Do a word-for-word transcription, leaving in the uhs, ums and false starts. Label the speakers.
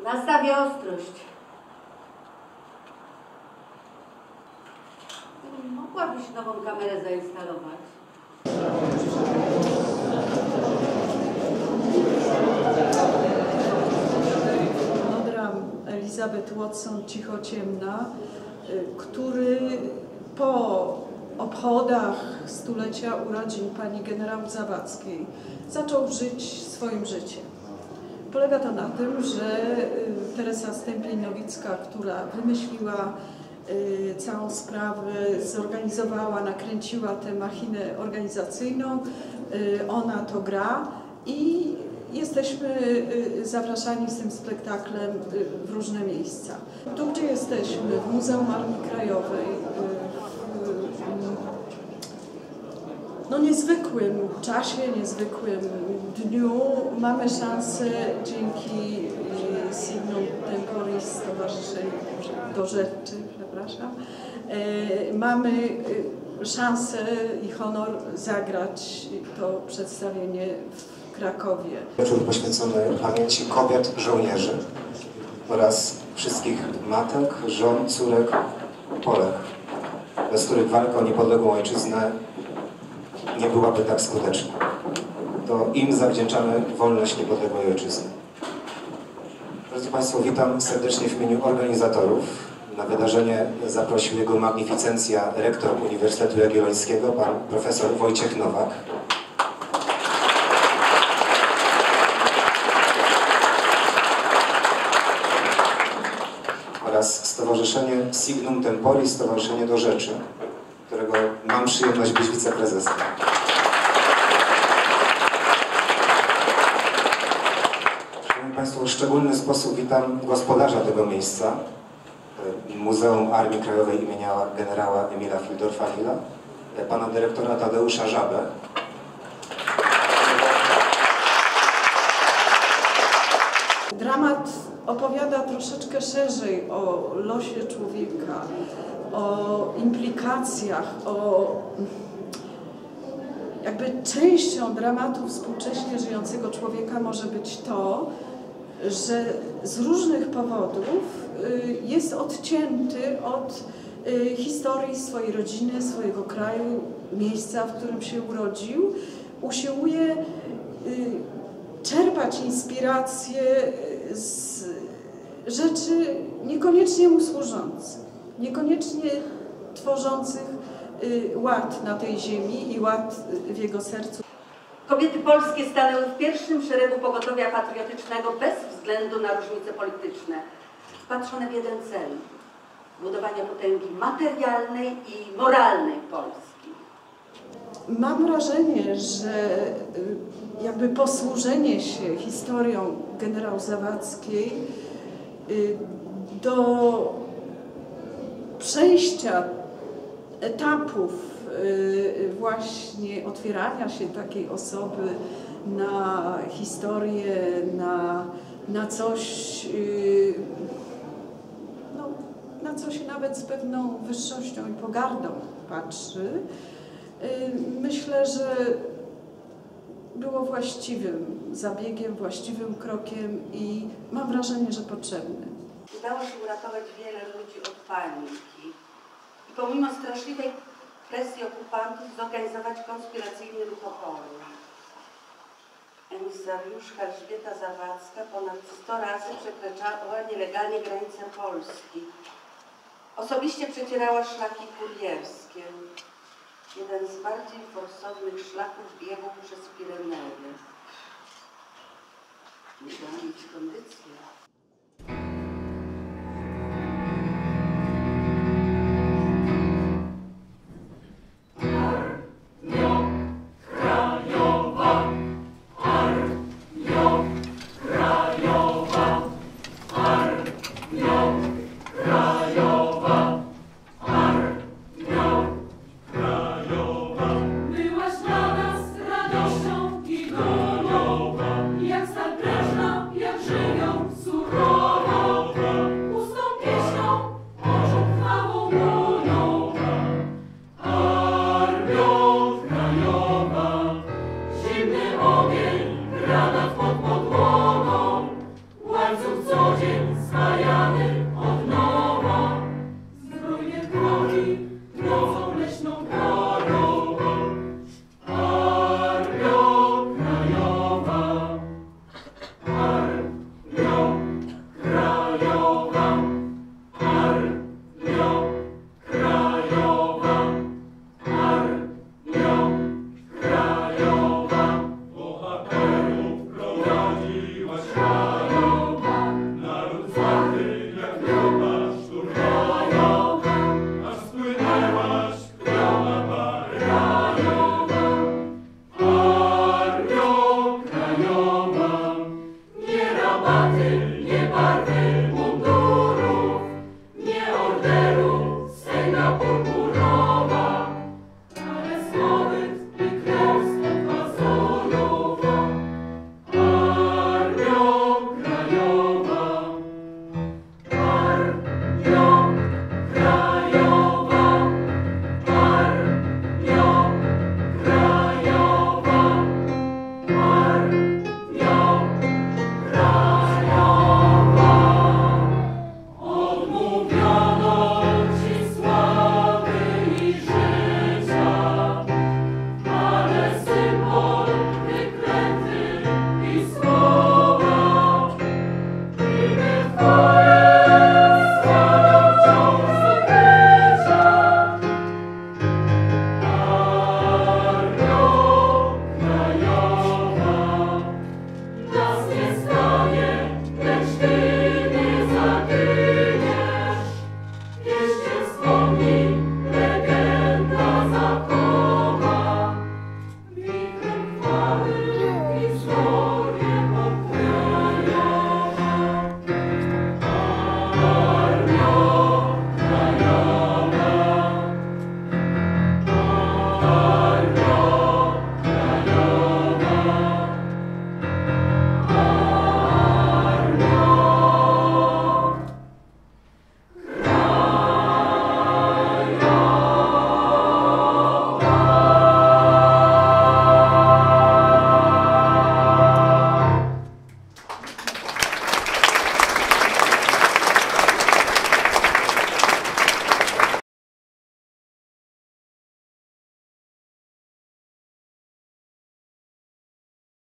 Speaker 1: Nastawię ostrość. Mogłabyś nową kamerę zainstalować.
Speaker 2: Monodram Elizabeth Watson Cichociemna, który po obchodach stulecia urodzin pani generał Zawadzkiej zaczął żyć swoim życiem. Polega to na tym, że Teresa Stępień-Nowicka, która wymyśliła całą sprawę, zorganizowała, nakręciła tę machinę organizacyjną, ona to gra i jesteśmy zapraszani z tym spektaklem w różne miejsca. Tu, gdzie jesteśmy, w Muzeum Armii Krajowej, no niezwykłym czasie, niezwykłym dniu mamy szansę dzięki Signum Temporis Stowarzyszeniu do Rzeczy, przepraszam, mamy szansę i honor zagrać to przedstawienie w Krakowie.
Speaker 3: Wieczór poświęcony pamięci kobiet, żołnierzy oraz wszystkich matek, żon, córek, Polek, bez których walka o niepodległą ojczyznę nie byłaby tak skuteczna. To im zawdzięczamy wolność niepodległej ojczyzny. Drodzy Państwo, witam serdecznie w imieniu organizatorów. Na wydarzenie zaprosił jego magnificencja, rektor Uniwersytetu Jagiellońskiego, pan profesor Wojciech Nowak. Oraz Stowarzyszenie Signum Temporis, Stowarzyszenie do Rzeczy, którego mam przyjemność być wiceprezesem. Szanowni Państwo, w szczególny sposób witam gospodarza tego miejsca, Muzeum Armii Krajowej imienia generała Emila Fildorfa-Lilla, pana dyrektora Tadeusza Żabę.
Speaker 2: Dramat opowiada troszeczkę szerzej o losie człowieka, o implikacjach, o jakby częścią dramatu współcześnie żyjącego człowieka może być to, że z różnych powodów jest odcięty od historii swojej rodziny, swojego kraju, miejsca, w którym się urodził. Usiłuje czerpać inspiracje z rzeczy niekoniecznie mu służących, niekoniecznie tworzących ład na tej ziemi i ład w jego sercu.
Speaker 1: Kobiety polskie stanęły w pierwszym szeregu pogotowia patriotycznego bez względu na różnice polityczne, wpatrzone w jeden cel – budowania potęgi materialnej i moralnej Polski.
Speaker 2: Mam wrażenie, że jakby posłużenie się historią generał Zawadzkiej do przejścia etapów właśnie otwierania się takiej osoby na historię, na, na coś, no, na co się nawet z pewną wyższością i pogardą patrzy. Myślę, że było właściwym zabiegiem, właściwym krokiem i mam wrażenie, że potrzebnym.
Speaker 1: Udało się uratować wiele ludzi od paniki i pomimo straszliwej presji okupantów zorganizować konspiracyjny ruch oporu. Emisariuszka Elżbieta Zawadzka ponad sto razy przekraczała nielegalnie granice Polski. Osobiście przecierała szlaki kurierskie. Jeden z bardziej forsownych szlaków biegł przez Pireneje. Musiała mieć kondycję.
Speaker 4: Jak stal prężna, jak żywią co dzień zmajany od nowa, zbrojnie kroni drogą leśną krajową. Armio krajowa, armio krajowa, armio krajowa, armio krajowa. Bohaterów prowadziła krajowa, naród zwarty jak wiocha szturmowa, aż spłynęłaś krwiona pary. Krajowa, armio krajowa, nie rabaty, nie barwy mundurów, nie orderów, sęga purpurowa, ale słowy i krew azolowa. Armio krajowa, armio krajowa, armio krajowa, armio krajowa. Odmówiono ci sławy i życia, ale symbol wyklęty i słowa, i wychwała.